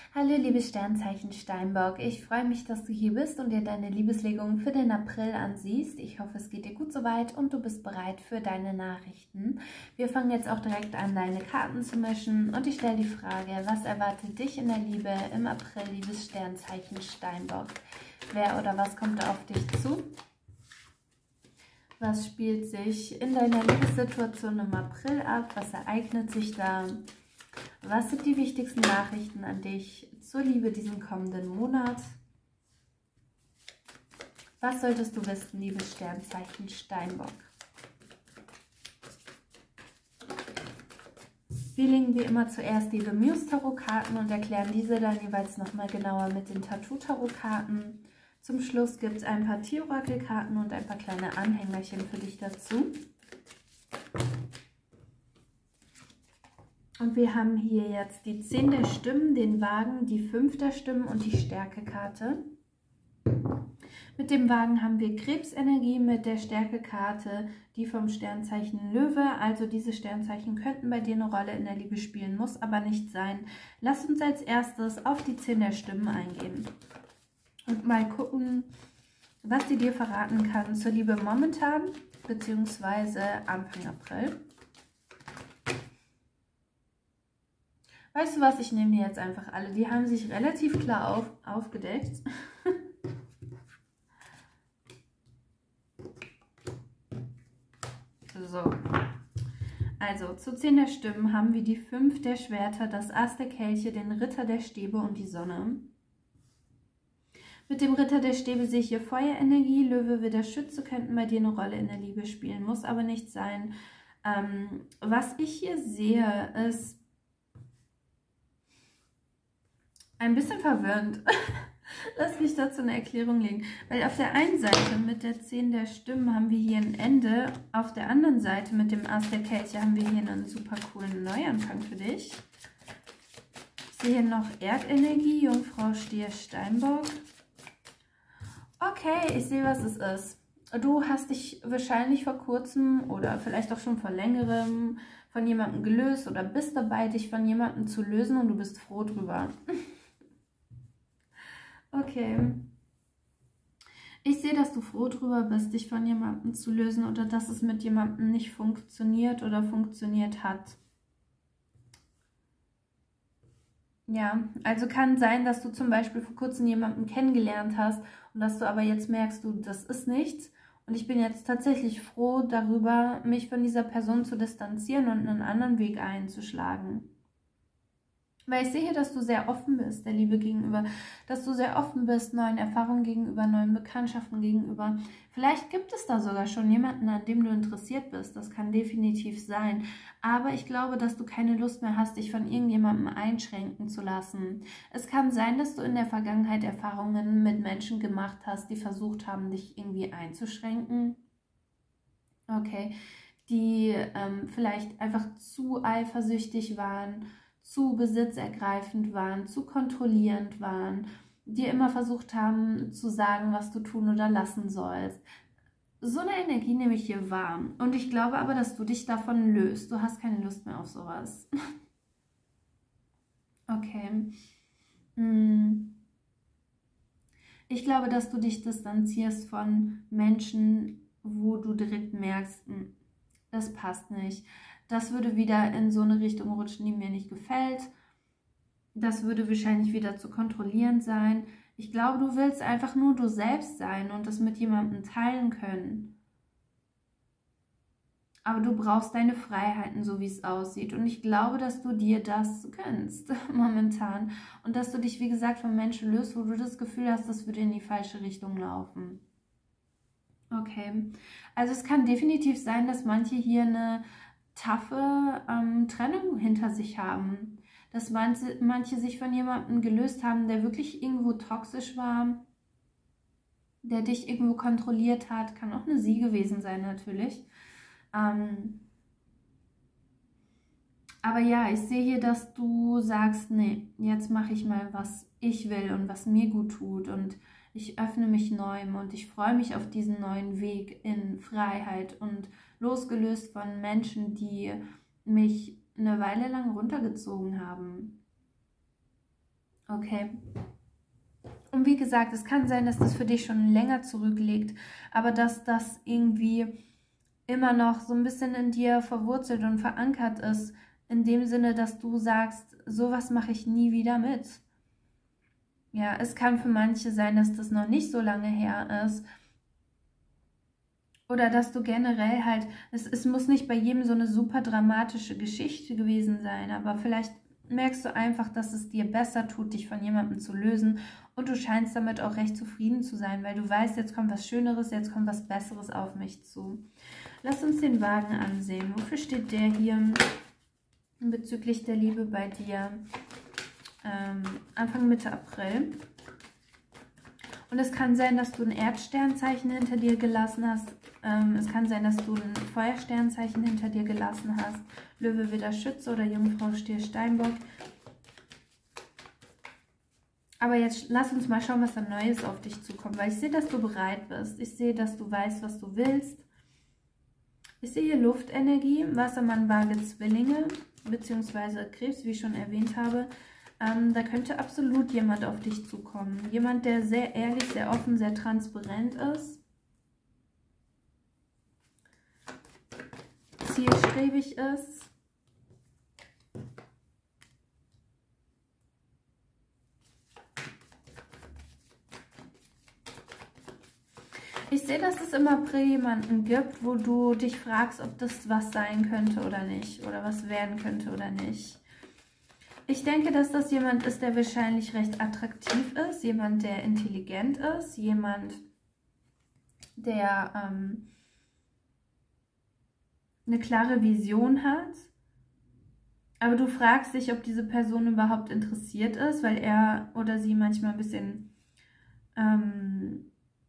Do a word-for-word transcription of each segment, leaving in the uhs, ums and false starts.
Hallo liebes Sternzeichen Steinbock, ich freue mich, dass du hier bist und dir deine Liebeslegung für den April ansiehst. Ich hoffe, es geht dir gut soweit und du bist bereit für deine Nachrichten. Wir fangen jetzt auch direkt an, deine Karten zu mischen und ich stelle die Frage, was erwartet dich in der Liebe im April, liebes Sternzeichen Steinbock? Wer oder was kommt da auf dich zu? Was spielt sich in deiner Liebessituation im April ab? Was ereignet sich da? Was sind die wichtigsten Nachrichten an dich zur Liebe diesen kommenden Monat? Was solltest du wissen, liebes Sternzeichen Steinbock? Wir legen wie immer zuerst die Bemühungs-Tarot-Karten und erklären diese dann jeweils nochmal genauer mit den Tattoo-Tarot-Karten. Zum Schluss gibt es ein paar Tier-Orakel-Karten und ein paar kleine Anhängerchen für dich dazu. Und wir haben hier jetzt die zehn der Stimmen, den Wagen, die fünf der Stimmen und die Stärke-Karte. Mit dem Wagen haben wir Krebsenergie, mit der Stärke-Karte die vom Sternzeichen Löwe. Also diese Sternzeichen könnten bei dir eine Rolle in der Liebe spielen, muss aber nicht sein. Lass uns als erstes auf die zehn der Stimmen eingehen. Und mal gucken, was die dir verraten kann zur Liebe momentan, beziehungsweise Anfang April. Weißt du was, ich nehme die jetzt einfach alle. Die haben sich relativ klar auf, aufgedeckt. So. Also, zu zehn der Stimmen haben wir die fünf der Schwerter, das Ass der Kelche, den Ritter der Stäbe und die Sonne. Mit dem Ritter der Stäbe sehe ich hier Feuerenergie. Löwe, Widder, Schütze könnten bei dir eine Rolle in der Liebe spielen, muss aber nicht sein. Ähm, was ich hier sehe, ist ein bisschen verwirrend. Lass mich dazu eine Erklärung legen. Weil auf der einen Seite mit der zehn der Stimmen haben wir hier ein Ende. Auf der anderen Seite mit dem Ass der Kelche haben wir hier einen super coolen Neuanfang für dich. Ich sehe hier noch Erdenergie, Jungfrau, Stier, Steinbock. Okay, ich sehe, was es ist. Du hast dich wahrscheinlich vor kurzem oder vielleicht auch schon vor längerem von jemandem gelöst oder bist dabei, dich von jemandem zu lösen und du bist froh drüber. Okay. Ich sehe, dass du froh drüber bist, dich von jemandem zu lösen oder dass es mit jemandem nicht funktioniert oder funktioniert hat. Ja, also kann sein, dass du zum Beispiel vor kurzem jemanden kennengelernt hast und dass du aber jetzt merkst, du, das ist nichts. Und ich bin jetzt tatsächlich froh darüber, mich von dieser Person zu distanzieren und einen anderen Weg einzuschlagen. Weil ich sehe, dass du sehr offen bist, der Liebe gegenüber, dass du sehr offen bist, neuen Erfahrungen gegenüber, neuen Bekanntschaften gegenüber. Vielleicht gibt es da sogar schon jemanden, an dem du interessiert bist. Das kann definitiv sein. Aber ich glaube, dass du keine Lust mehr hast, dich von irgendjemandem einschränken zu lassen. Es kann sein, dass du in der Vergangenheit Erfahrungen mit Menschen gemacht hast, die versucht haben, dich irgendwie einzuschränken. Okay, die ähm, vielleicht einfach zu eifersüchtig waren, zu besitzergreifend waren, zu kontrollierend waren, dir immer versucht haben zu sagen, was du tun oder lassen sollst. So eine Energie nehme ich hier wahr. Und ich glaube aber, dass du dich davon löst. Du hast keine Lust mehr auf sowas. Okay. Ich glaube, dass du dich distanzierst von Menschen, wo du direkt merkst, das passt nicht. Das würde wieder in so eine Richtung rutschen, die mir nicht gefällt. Das würde wahrscheinlich wieder zu kontrollierend sein. Ich glaube, du willst einfach nur du selbst sein und das mit jemandem teilen können. Aber du brauchst deine Freiheiten, so wie es aussieht. Und ich glaube, dass du dir das gönnst momentan. Und dass du dich, wie gesagt, von Menschen löst, wo du das Gefühl hast, das würde in die falsche Richtung laufen. Okay. Also es kann definitiv sein, dass manche hier eine taffe ähm, Trennung hinter sich haben. Dass manche, manche sich von jemandem gelöst haben, der wirklich irgendwo toxisch war, der dich irgendwo kontrolliert hat. Kann auch eine sie gewesen sein natürlich. Ähm, aber ja, ich sehe hier, dass du sagst, nee, jetzt mache ich mal, was ich will und was mir gut tut und ich öffne mich neuem und ich freue mich auf diesen neuen Weg in Freiheit und losgelöst von Menschen, die mich eine Weile lang runtergezogen haben. Okay. Und wie gesagt, es kann sein, dass das für dich schon länger zurückliegt, aber dass das irgendwie immer noch so ein bisschen in dir verwurzelt und verankert ist, in dem Sinne, dass du sagst, sowas mache ich nie wieder mit. Ja, es kann für manche sein, dass das noch nicht so lange her ist. Oder dass du generell halt, es, es muss nicht bei jedem so eine super dramatische Geschichte gewesen sein, aber vielleicht merkst du einfach, dass es dir besser tut, dich von jemandem zu lösen und du scheinst damit auch recht zufrieden zu sein, weil du weißt, jetzt kommt was Schöneres, jetzt kommt was Besseres auf mich zu. Lass uns den Wagen ansehen. Wofür steht der hier bezüglich der Liebe bei dir? Ähm, Anfang Mitte April. Und es kann sein, dass du ein Erdsternzeichen hinter dir gelassen hast. Ähm, es kann sein, dass du ein Feuersternzeichen hinter dir gelassen hast. Löwe, Widder, Schütze oder Jungfrau, Stier, Steinbock. Aber jetzt lass uns mal schauen, was da Neues auf dich zukommt. Weil ich sehe, dass du bereit bist. Ich sehe, dass du weißt, was du willst. Ich sehe hier Luftenergie, Wassermann, Waage, Zwillinge, beziehungsweise Krebs, wie ich schon erwähnt habe. Ähm, da könnte absolut jemand auf dich zukommen. Jemand, der sehr ehrlich, sehr offen, sehr transparent ist. Zielstrebig ist. Ich sehe, dass es im April jemanden gibt, wo du dich fragst, ob das was sein könnte oder nicht. Oder was werden könnte oder nicht. Ich denke, dass das jemand ist, der wahrscheinlich recht attraktiv ist, jemand, der intelligent ist, jemand, der ähm, eine klare Vision hat. Aber du fragst dich, ob diese Person überhaupt interessiert ist, weil er oder sie manchmal ein bisschen ähm,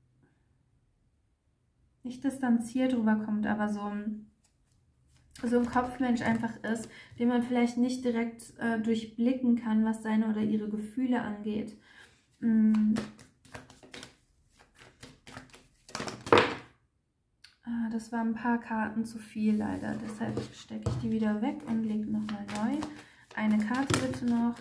nicht distanziert rüberkommt, aber so ein so ein Kopfmensch einfach ist, den man vielleicht nicht direkt äh, durchblicken kann, was seine oder ihre Gefühle angeht. Mm. Ah, das waren ein paar Karten zu viel leider, deshalb stecke ich die wieder weg und lege nochmal neu. Eine Karte bitte noch.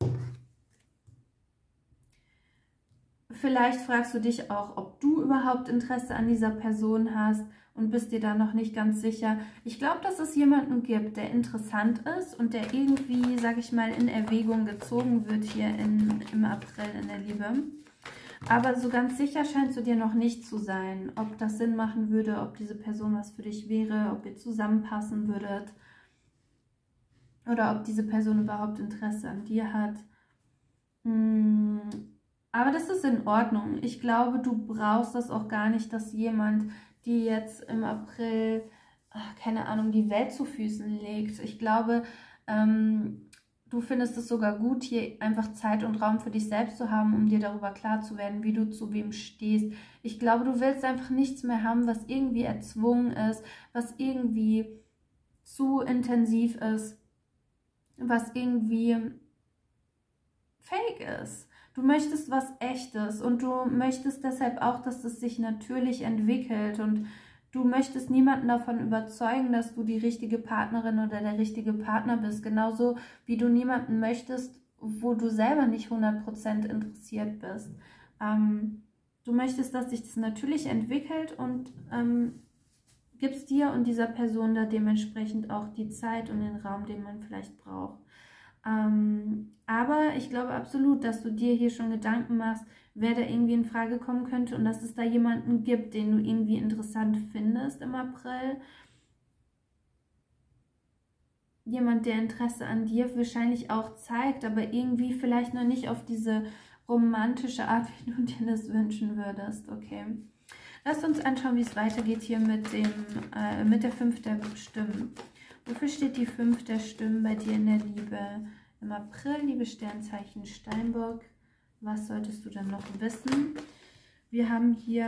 Vielleicht fragst du dich auch, ob du überhaupt Interesse an dieser Person hast und bist dir da noch nicht ganz sicher. Ich glaube, dass es jemanden gibt, der interessant ist und der irgendwie, sag ich mal, in Erwägung gezogen wird hier in, im April in der Liebe. Aber so ganz sicher scheinst du dir noch nicht zu sein, ob das Sinn machen würde, ob diese Person was für dich wäre, ob ihr zusammenpassen würdet oder ob diese Person überhaupt Interesse an dir hat. Hm. Aber das ist in Ordnung. Ich glaube, du brauchst das auch gar nicht, dass jemand die jetzt im April, ach, keine Ahnung, die Welt zu Füßen legt. Ich glaube, ähm, du findest es sogar gut, hier einfach Zeit und Raum für dich selbst zu haben, um dir darüber klar zu werden, wie du zu wem stehst. Ich glaube, du willst einfach nichts mehr haben, was irgendwie erzwungen ist, was irgendwie zu intensiv ist, was irgendwie fake ist. Du möchtest was Echtes und du möchtest deshalb auch, dass es sich natürlich entwickelt und du möchtest niemanden davon überzeugen, dass du die richtige Partnerin oder der richtige Partner bist. Genauso wie du niemanden möchtest, wo du selber nicht hundert Prozent interessiert bist. Ähm, du möchtest, dass sich das natürlich entwickelt und ähm, gibst dir und dieser Person da dementsprechend auch die Zeit und den Raum, den man vielleicht braucht. Ähm, aber ich glaube absolut, dass du dir hier schon Gedanken machst, wer da irgendwie in Frage kommen könnte und dass es da jemanden gibt, den du irgendwie interessant findest im April. Jemand, der Interesse an dir wahrscheinlich auch zeigt, aber irgendwie vielleicht noch nicht auf diese romantische Art, wie du dir das wünschen würdest. Okay. Lass uns anschauen, wie es weitergeht hier mit, dem, äh, mit der fünf der Stimmen. Wofür steht die fünf der Stimmen bei dir in der Liebe? Im April, liebe Sternzeichen Steinbock. Was solltest du dann noch wissen? Wir haben hier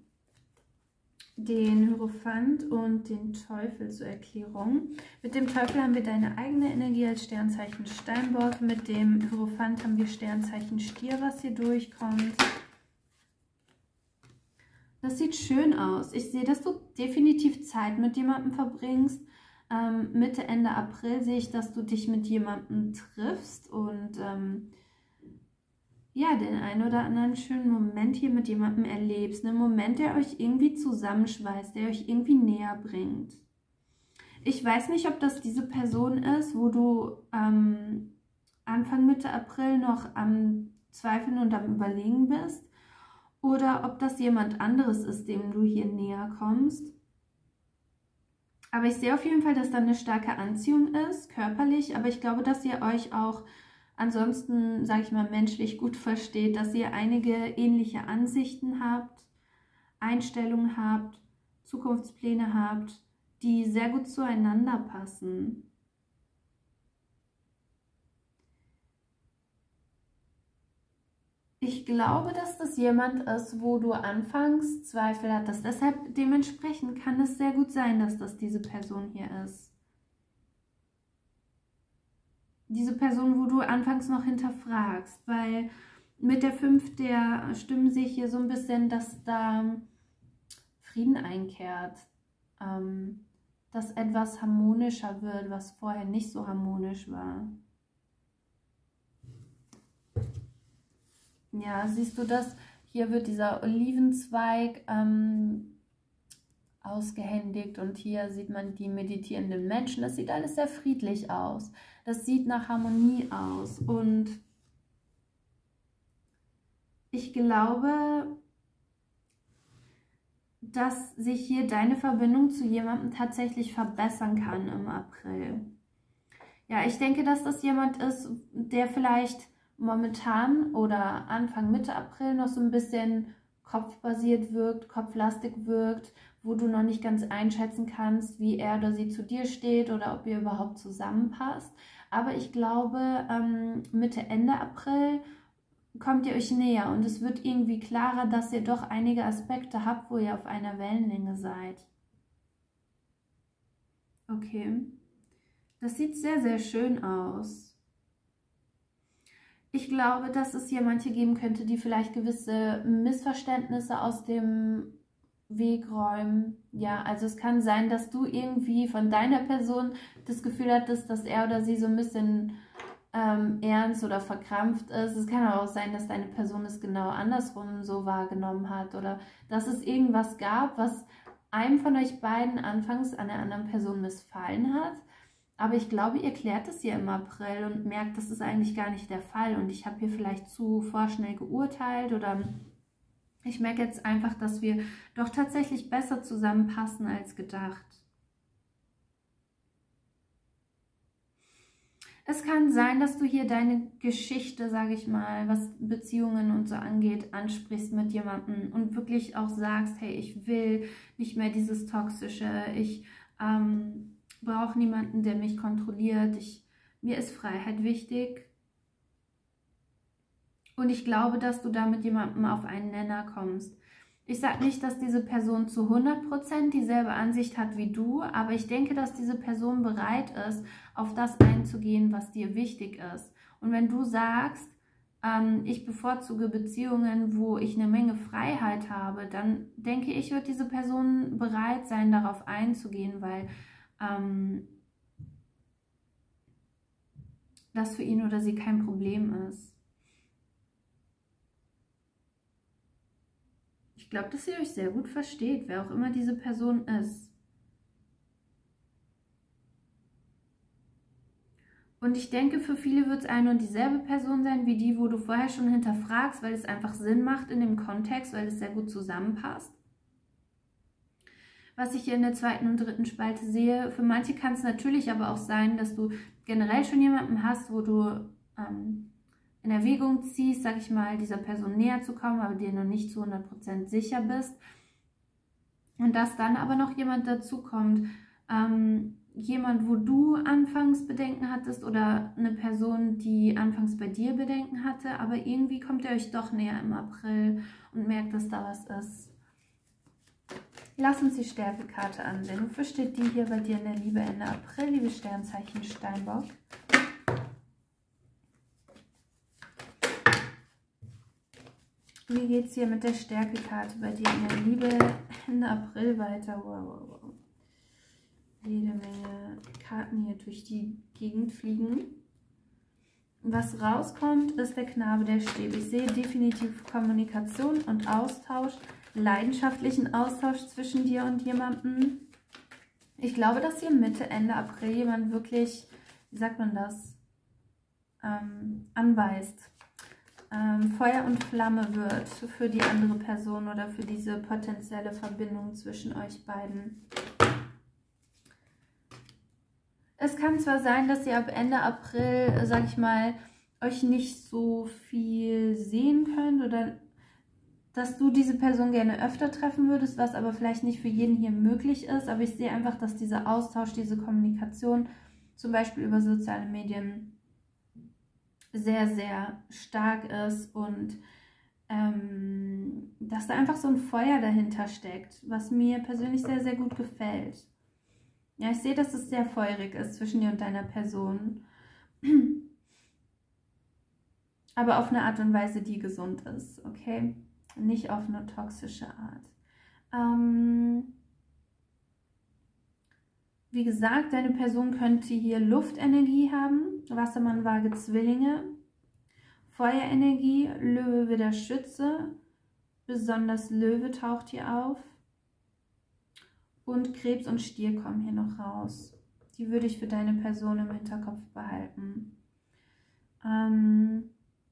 den Hierophant und den Teufel zur Erklärung. Mit dem Teufel haben wir deine eigene Energie als Sternzeichen Steinbock. Mit dem Hierophant haben wir Sternzeichen Stier, was hier durchkommt. Das sieht schön aus. Ich sehe, dass du definitiv Zeit mit jemandem verbringst. Ähm, Mitte, Ende April sehe ich, dass du dich mit jemandem triffst und ähm, ja, den einen oder anderen schönen Moment hier mit jemandem erlebst. Einen Moment, der euch irgendwie zusammenschweißt, der euch irgendwie näher bringt. Ich weiß nicht, ob das diese Person ist, wo du ähm, Anfang, Mitte April noch am Zweifeln und am Überlegen bist. Oder ob das jemand anderes ist, dem du hier näher kommst. Aber ich sehe auf jeden Fall, dass da eine starke Anziehung ist, körperlich. Aber ich glaube, dass ihr euch auch ansonsten, sage ich mal, menschlich gut versteht, dass ihr einige ähnliche Ansichten habt, Einstellungen habt, Zukunftspläne habt, die sehr gut zueinander passen. Ich glaube, dass das jemand ist, wo du anfangs Zweifel hattest. Deshalb, dementsprechend kann es sehr gut sein, dass das diese Person hier ist. Diese Person, wo du anfangs noch hinterfragst, weil mit der fünf der Stimmen sehe ich hier so ein bisschen, dass da Frieden einkehrt, ähm, dass etwas harmonischer wird, was vorher nicht so harmonisch war. Ja, siehst du das? Hier wird dieser Olivenzweig ähm, ausgehändigt und hier sieht man die meditierenden Menschen. Das sieht alles sehr friedlich aus. Das sieht nach Harmonie aus und ich glaube, dass sich hier deine Verbindung zu jemandem tatsächlich verbessern kann im April. Ja, ich denke, dass das jemand ist, der vielleicht momentan oder Anfang, Mitte April noch so ein bisschen kopfbasiert wirkt, kopflastig wirkt, wo du noch nicht ganz einschätzen kannst, wie er oder sie zu dir steht oder ob ihr überhaupt zusammenpasst. Aber ich glaube, ähm, Mitte, Ende April kommt ihr euch näher und es wird irgendwie klarer, dass ihr doch einige Aspekte habt, wo ihr auf einer Wellenlänge seid. Okay, das sieht sehr, sehr schön aus. Ich glaube, dass es hier manche geben könnte, die vielleicht gewisse Missverständnisse aus dem Weg räumen. Ja, also es kann sein, dass du irgendwie von deiner Person das Gefühl hattest, dass er oder sie so ein bisschen ähm, ernst oder verkrampft ist. Es kann auch sein, dass deine Person es genau andersrum so wahrgenommen hat oder dass es irgendwas gab, was einem von euch beiden anfangs an der anderen Person missfallen hat. Aber ich glaube, ihr klärt es hier im April und merkt, das ist eigentlich gar nicht der Fall. Und ich habe hier vielleicht zu vorschnell geurteilt oder ich merke jetzt einfach, dass wir doch tatsächlich besser zusammenpassen als gedacht. Es kann sein, dass du hier deine Geschichte, sage ich mal, was Beziehungen und so angeht, ansprichst mit jemandem und wirklich auch sagst, hey, ich will nicht mehr dieses Toxische, ich ähm, brauche niemanden, der mich kontrolliert. Ich, mir ist Freiheit wichtig. Und ich glaube, dass du da mit jemandem auf einen Nenner kommst. Ich sage nicht, dass diese Person zu hundert Prozent dieselbe Ansicht hat wie du, aber ich denke, dass diese Person bereit ist, auf das einzugehen, was dir wichtig ist. Und wenn du sagst, ähm, ich bevorzuge Beziehungen, wo ich eine Menge Freiheit habe, dann denke ich, wird diese Person bereit sein, darauf einzugehen, weil ähm, das für ihn oder sie kein Problem ist. Ich glaube, dass ihr euch sehr gut versteht, wer auch immer diese Person ist. Und ich denke, für viele wird es eine und dieselbe Person sein, wie die, wo du vorher schon hinterfragst, weil es einfach Sinn macht in dem Kontext, weil es sehr gut zusammenpasst. Was ich hier in der zweiten und dritten Spalte sehe, für manche kann es natürlich aber auch sein, dass du generell schon jemanden hast, wo du ähm, in Erwägung ziehst, sag ich mal, dieser Person näher zu kommen, aber dir noch nicht zu hundert Prozent sicher bist. Und dass dann aber noch jemand dazu kommt, ähm, jemand, wo du anfangs Bedenken hattest oder eine Person, die anfangs bei dir Bedenken hatte, aber irgendwie kommt ihr euch doch näher im April und merkt, dass da was ist. Lass uns die Stärkekarte ansehen. Wofür steht die hier bei dir in der Liebe Ende April, liebe Sternzeichen Steinbock? Wie geht es hier mit der Stärkekarte bei dir in der Liebe Ende April weiter? Wow, wow, wow. Jede Menge Karten hier durch die Gegend fliegen. was rauskommt, ist der Knabe der Stäbe. Ich sehe definitiv Kommunikation und Austausch, leidenschaftlichen Austausch zwischen dir und jemandem. Ich glaube, dass hier Mitte, Ende April jemand wirklich, wie sagt man das, ähm, anweist. Ähm, Feuer und Flamme wird für die andere Person oder für diese potenzielle Verbindung zwischen euch beiden. Es kann zwar sein, dass ihr ab Ende April, sag ich mal, euch nicht so viel sehen könnt oder dass du diese Person gerne öfter treffen würdest, was aber vielleicht nicht für jeden hier möglich ist. Aber ich sehe einfach, dass dieser Austausch, diese Kommunikation, zum Beispiel über soziale Medien, sehr, sehr stark ist und ähm, dass da einfach so ein Feuer dahinter steckt, was mir persönlich sehr, sehr gut gefällt. Ja, ich sehe, dass es sehr feurig ist zwischen dir und deiner Person. Aber auf eine Art und Weise, die gesund ist, okay? Nicht auf eine toxische Art. Ähm, wie gesagt, deine Person könnte hier Luftenergie haben. Wassermann, Waage, Zwillinge. Feuerenergie, Löwe, Widder, Schütze. Besonders Löwe taucht hier auf. Und Krebs und Stier kommen hier noch raus. Die würde ich für deine Person im Hinterkopf behalten. Ähm...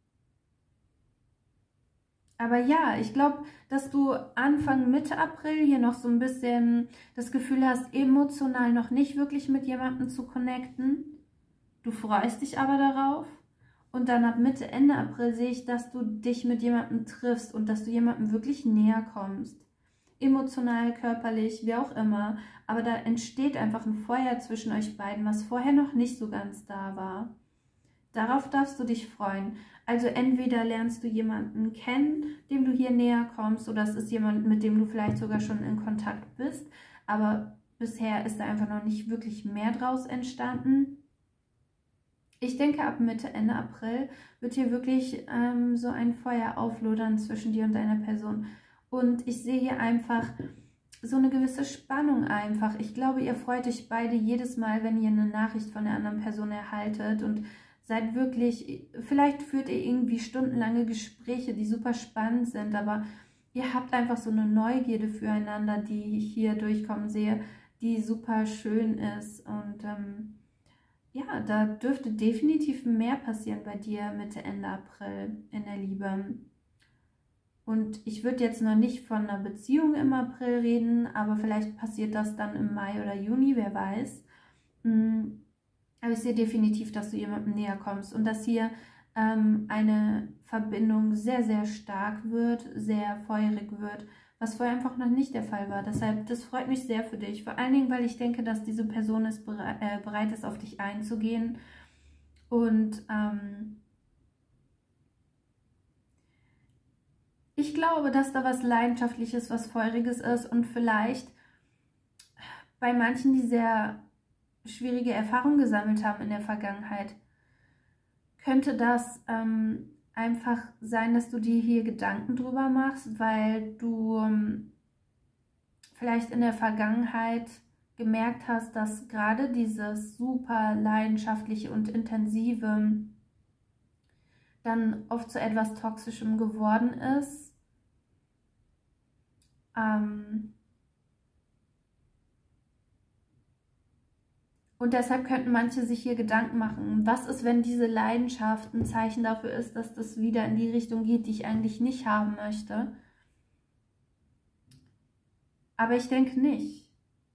Aber ja, ich glaube, dass du Anfang, Mitte April hier noch so ein bisschen das Gefühl hast, emotional noch nicht wirklich mit jemandem zu connecten. Du freust dich aber darauf. Und dann ab Mitte, Ende April sehe ich, dass du dich mit jemandem triffst und dass du jemandem wirklich näher kommst. Emotional, körperlich, wie auch immer. Aber da entsteht einfach ein Feuer zwischen euch beiden, was vorher noch nicht so ganz da war. Darauf darfst du dich freuen. Also entweder lernst du jemanden kennen, dem du hier näher kommst, oder es ist jemand, mit dem du vielleicht sogar schon in Kontakt bist, aber bisher ist da einfach noch nicht wirklich mehr draus entstanden. Ich denke, ab Mitte, Ende April wird hier wirklich ähm, so ein Feuer auflodern zwischen dir und deiner Person. Und ich sehe hier einfach so eine gewisse Spannung einfach. Ich glaube, ihr freut euch beide jedes Mal, wenn ihr eine Nachricht von der anderen Person erhaltet und seid wirklich, vielleicht führt ihr irgendwie stundenlange Gespräche, die super spannend sind, aber ihr habt einfach so eine Neugierde füreinander, die ich hier durchkommen sehe, die super schön ist. Und ähm, ja, da dürfte definitiv mehr passieren bei dir Mitte, Ende April in der Liebe. Und ich würde jetzt noch nicht von einer Beziehung im April reden, aber vielleicht passiert das dann im Mai oder Juni, wer weiß. Aber ich sehe definitiv, dass du jemandem näher kommst und dass hier ähm, eine Verbindung sehr, sehr stark wird, sehr feurig wird, was vorher einfach noch nicht der Fall war. Deshalb, das freut mich sehr für dich. Vor allen Dingen, weil ich denke, dass diese Person ist bereit, äh, bereit ist, auf dich einzugehen. Und ähm, ich glaube, dass da was Leidenschaftliches, was Feuriges ist und vielleicht bei manchen, die sehr schwierige Erfahrungen gesammelt haben in der Vergangenheit, könnte das ähm, einfach sein, dass du dir hier Gedanken drüber machst, weil du ähm, vielleicht in der Vergangenheit gemerkt hast, dass gerade dieses super leidenschaftliche und intensive dann oft zu etwas Toxischem geworden ist. Ähm, Und deshalb könnten manche sich hier Gedanken machen, was ist, wenn diese Leidenschaft ein Zeichen dafür ist, dass das wieder in die Richtung geht, die ich eigentlich nicht haben möchte. Aber ich denke nicht.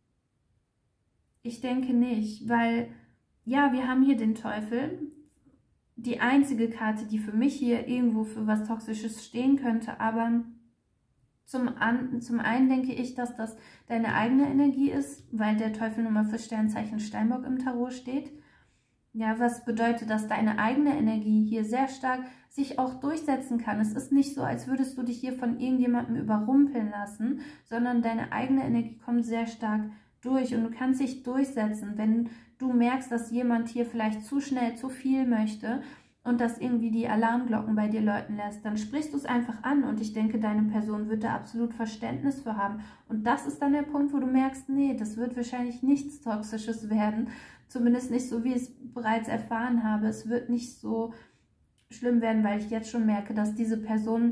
Ich denke nicht, weil, ja, wir haben hier den Teufel. Die einzige Karte, die für mich hier irgendwo für was Toxisches stehen könnte, aber Zum, an, zum einen denke ich, dass das deine eigene Energie ist, weil der Teufel nun mal für Sternzeichen Steinbock im Tarot steht. Ja, was bedeutet, dass deine eigene Energie hier sehr stark sich auch durchsetzen kann. Es ist nicht so, als würdest du dich hier von irgendjemandem überrumpeln lassen, sondern deine eigene Energie kommt sehr stark durch und du kannst dich durchsetzen, wenn du merkst, dass jemand hier vielleicht zu schnell zu viel möchte und das irgendwie die Alarmglocken bei dir läuten lässt, dann sprichst du es einfach an und ich denke, deine Person wird da absolut Verständnis für haben. Und das ist dann der Punkt, wo du merkst, nee, das wird wahrscheinlich nichts Toxisches werden, zumindest nicht so, wie ich es bereits erfahren habe. Es wird nicht so schlimm werden, weil ich jetzt schon merke, dass diese Person,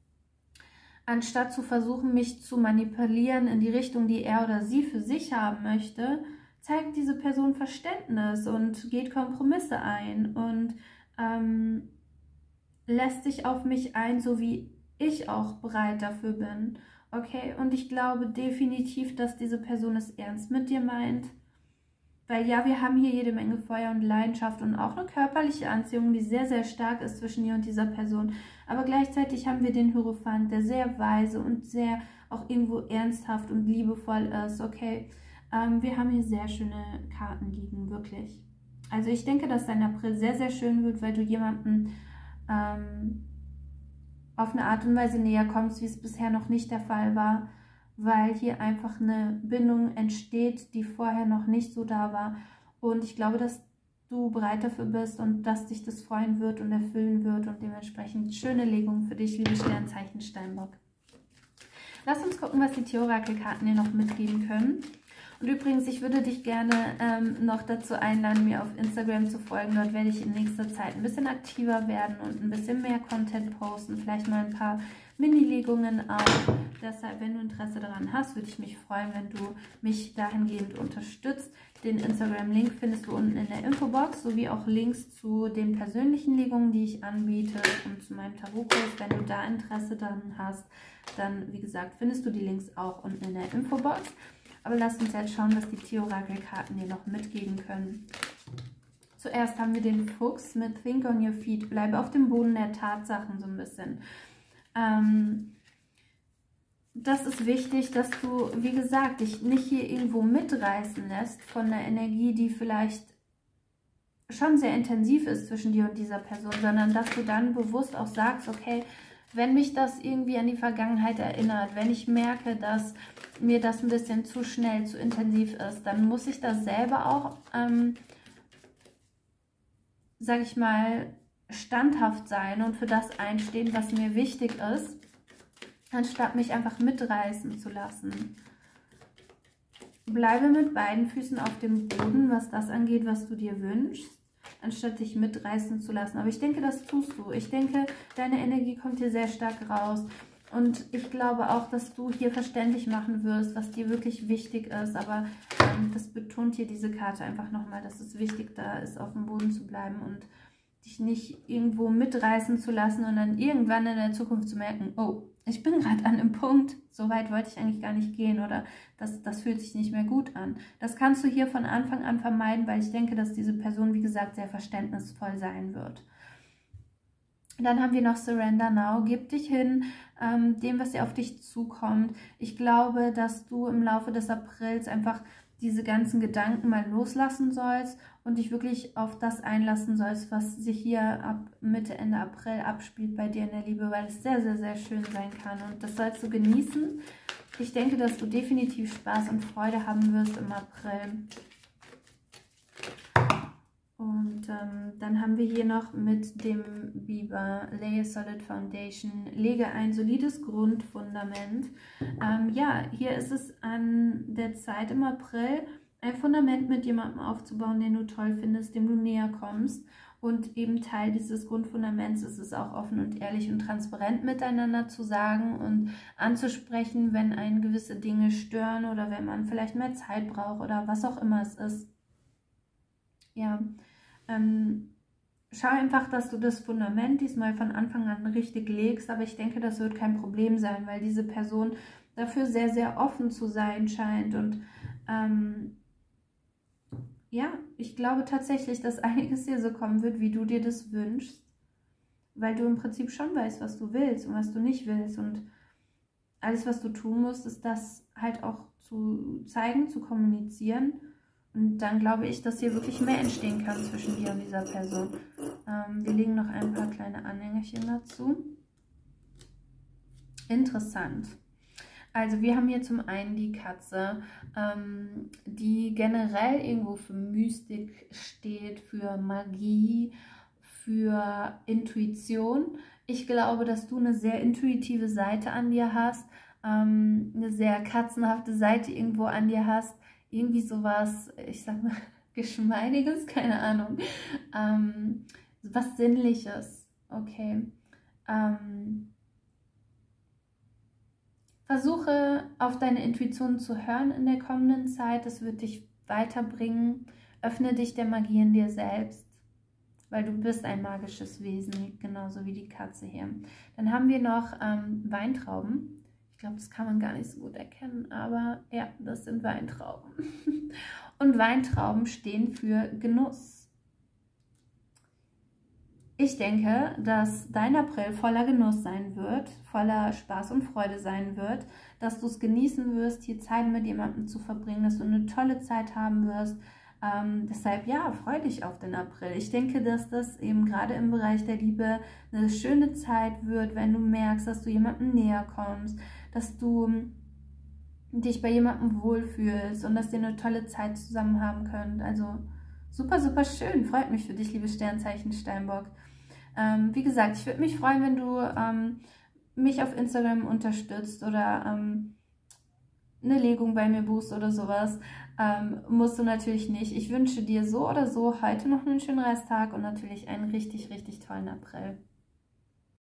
anstatt zu versuchen, mich zu manipulieren in die Richtung, die er oder sie für sich haben möchte, zeigt diese Person Verständnis und geht Kompromisse ein und ähm, lässt sich auf mich ein, so wie ich auch bereit dafür bin. Okay, und ich glaube definitiv, dass diese Person es ernst mit dir meint. Weil ja, wir haben hier jede Menge Feuer und Leidenschaft und auch eine körperliche Anziehung, die sehr, sehr stark ist zwischen dir und dieser Person. Aber gleichzeitig haben wir den Hierophant, der sehr weise und sehr auch irgendwo ernsthaft und liebevoll ist. Okay, ähm, wir haben hier sehr schöne Karten liegen, wirklich. Also ich denke, dass dein April sehr, sehr schön wird, weil du jemanden ähm, auf eine Art und Weise näher kommst, wie es bisher noch nicht der Fall war, weil hier einfach eine Bindung entsteht, die vorher noch nicht so da war. Und ich glaube, dass du bereit dafür bist und dass dich das freuen wird und erfüllen wird und dementsprechend schöne Legung für dich, liebe Sternzeichen Steinbock. Lass uns gucken, was die Tarot-Orakel-Karten dir noch mitgeben können. Und übrigens, ich würde dich gerne ähm, noch dazu einladen, mir auf Instagram zu folgen. Dort werde ich in nächster Zeit ein bisschen aktiver werden und ein bisschen mehr Content posten. Vielleicht mal ein paar Mini-Legungen auch. Deshalb, wenn du Interesse daran hast, würde ich mich freuen, wenn du mich dahingehend unterstützt. Den Instagram-Link findest du unten in der Infobox, sowie auch Links zu den persönlichen Legungen, die ich anbiete und zu meinem Tarotkurs. Wenn du da Interesse daran hast, dann, wie gesagt, findest du die Links auch unten in der Infobox. Aber lass uns jetzt schauen, was die Tarot-Orakel-Karten dir noch mitgeben können. Zuerst haben wir den Fuchs mit Think on your feet. Bleibe auf dem Boden der Tatsachen so ein bisschen. Ähm, das ist wichtig, dass du, wie gesagt, dich nicht hier irgendwo mitreißen lässt von einer Energie, die vielleicht schon sehr intensiv ist zwischen dir und dieser Person, sondern dass du dann bewusst auch sagst, okay, wenn mich das irgendwie an die Vergangenheit erinnert, wenn ich merke, dass mir das ein bisschen zu schnell, zu intensiv ist, dann muss ich da selber auch, ähm, sag ich mal, standhaft sein und für das einstehen, was mir wichtig ist, anstatt mich einfach mitreißen zu lassen. Bleibe mit beiden Füßen auf dem Boden, was das angeht, was du dir wünschst, anstatt dich mitreißen zu lassen. Aber ich denke, das tust du. Ich denke, deine Energie kommt hier sehr stark raus. Und ich glaube auch, dass du hier verständlich machen wirst, was dir wirklich wichtig ist. Aber ähm, das betont hier diese Karte einfach nochmal, dass es wichtig da ist, auf dem Boden zu bleiben und dich nicht irgendwo mitreißen zu lassen und dann irgendwann in der Zukunft zu merken, oh, ich bin gerade an einem Punkt, so weit wollte ich eigentlich gar nicht gehen oder das, das fühlt sich nicht mehr gut an. Das kannst du hier von Anfang an vermeiden, weil ich denke, dass diese Person, wie gesagt, sehr verständnisvoll sein wird. Dann haben wir noch Surrender Now. Gib dich hin, ähm, dem, was dir auf dich zukommt. Ich glaube, dass du im Laufe des Aprils einfach diese ganzen Gedanken mal loslassen sollst und dich wirklich auf das einlassen sollst, was sich hier ab Mitte, Ende April abspielt bei dir in der Liebe, weil es sehr, sehr, sehr schön sein kann. Und das sollst du genießen. Ich denke, dass du definitiv Spaß und Freude haben wirst im April. Und ähm, dann haben wir hier noch mit dem Biber Lay a Solid Foundation, lege ein solides Grundfundament. Ähm, ja, hier ist es an der Zeit im April, ein Fundament mit jemandem aufzubauen, den du toll findest, dem du näher kommst. Und eben Teil dieses Grundfundaments ist es auch, offen und ehrlich und transparent miteinander zu sagen und anzusprechen, wenn einen gewisse Dinge stören oder wenn man vielleicht mehr Zeit braucht oder was auch immer es ist. Ja, ähm, schau einfach, dass du das Fundament diesmal von Anfang an richtig legst, aber ich denke, das wird kein Problem sein, weil diese Person dafür sehr, sehr offen zu sein scheint und ähm, ja, ich glaube tatsächlich, dass einiges hier so kommen wird, wie du dir das wünschst, weil du im Prinzip schon weißt, was du willst und was du nicht willst und alles, was du tun musst, ist das halt auch zu zeigen, zu kommunizieren. Und dann glaube ich, dass hier wirklich mehr entstehen kann zwischen dir und dieser Person. Ähm, wir legen noch ein paar kleine Anhängerchen dazu. Interessant. Also wir haben hier zum einen die Katze, ähm, die generell irgendwo für Mystik steht, für Magie, für Intuition. Ich glaube, dass du eine sehr intuitive Seite an dir hast, ähm, eine sehr katzenhafte Seite irgendwo an dir hast. Irgendwie sowas, ich sag mal, Geschmeidiges, keine Ahnung, ähm, was Sinnliches, Okay. Ähm, versuche auf deine Intuition zu hören in der kommenden Zeit. Das wird dich weiterbringen. Öffne dich der Magie in dir selbst, weil du bist ein magisches Wesen, genauso wie die Katze hier. Dann haben wir noch ähm, Weintrauben. Ich glaube, das kann man gar nicht so gut erkennen, aber ja, das sind Weintrauben. Und Weintrauben stehen für Genuss. Ich denke, dass dein April voller Genuss sein wird, voller Spaß und Freude sein wird, dass du es genießen wirst, hier Zeit mit jemandem zu verbringen, dass du eine tolle Zeit haben wirst. Ähm, deshalb, ja, freu dich auf den April. Ich denke, dass das eben gerade im Bereich der Liebe eine schöne Zeit wird, wenn du merkst, dass du jemandem näher kommst, dass du dich bei jemandem wohlfühlst und dass ihr eine tolle Zeit zusammen haben könnt. Also super, super schön. Freut mich für dich, liebe Sternzeichen Steinbock. Ähm, wie gesagt, ich würde mich freuen, wenn du ähm, mich auf Instagram unterstützt oder ähm, eine Legung bei mir buchst oder sowas. Ähm, musst du natürlich nicht. Ich wünsche dir so oder so heute noch einen schönen Resttag und natürlich einen richtig, richtig tollen April.